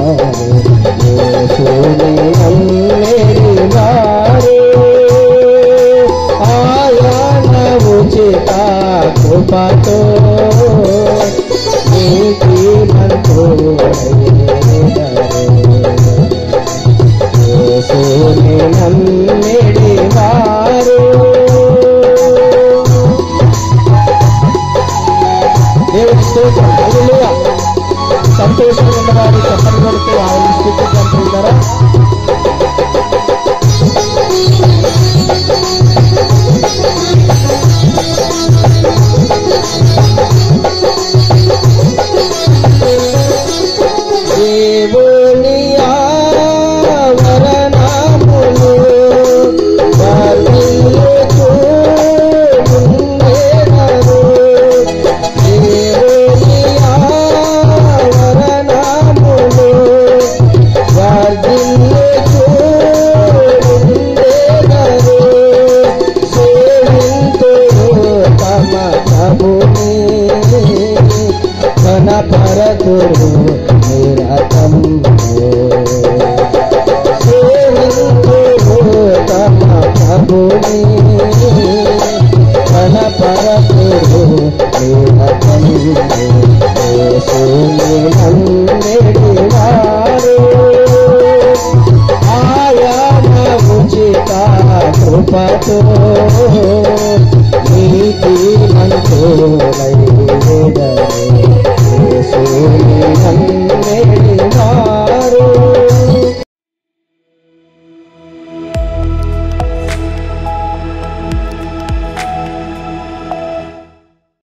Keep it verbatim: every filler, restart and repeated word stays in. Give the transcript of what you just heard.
యేసుని నమ్మిడి వారే ఆయన ఉచిత కృపతో యేసుని నమ్మిడి వారు దేవుని స్తోత్రం హల్లెలూయా. సంతోషంగా ఉన్నవారు చప్పట్లు కొడుతూ ఆయన స్తుతించుకుంటారా? దేవుని ఆవరణములు వర్ధిల్లుచు ఉండెదరు. దేవుని ఆవరణములు వర్ధిల్లుచు ఉండెదరు. సేవింతురు తమ ప్రభుని కనపరతురు నిరతము. సేవింతురు తమ ప్రభుని కనపరతురు నిరతము. యేసుని నమ్మిడి వారు ఆయన ఉచిత కృపతో